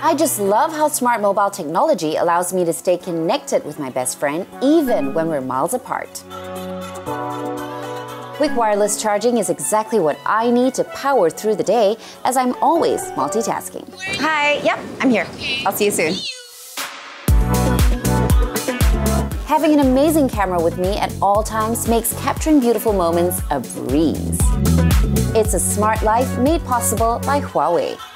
I just love how smart mobile technology allows me to stay connected with my best friend even when we're miles apart. Quick wireless charging is exactly what I need to power through the day, as I'm always multitasking. Hi, yep, I'm here. I'll see you soon. Having an amazing camera with me at all times makes capturing beautiful moments a breeze. It's a smart life made possible by Huawei.